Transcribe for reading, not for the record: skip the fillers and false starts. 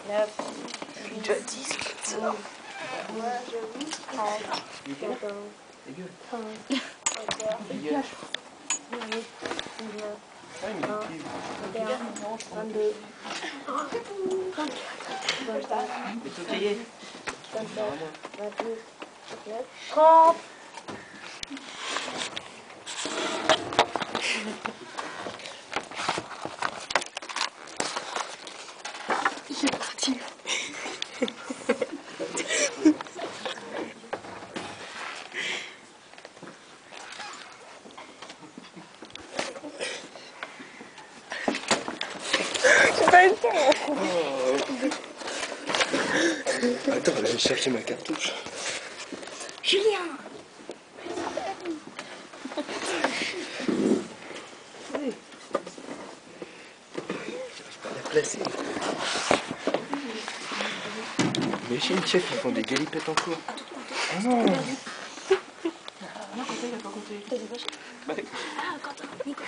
Déjà 10, ça. Moi, j'avoue. Ta gueule. Ta gueule. 22. Mais tout cahier. 27, 28, 29, 30. Il est parti. J'ai pas eu le temps. Attends, elle va chercher ma cartouche. Julien. Oui. J'arrive pas à la placer. Mais chez une chef, ils font des galipettes en cours. Oh non. Non, Quentin, il a pas compté. Bah, Ah, Quentin, Nico.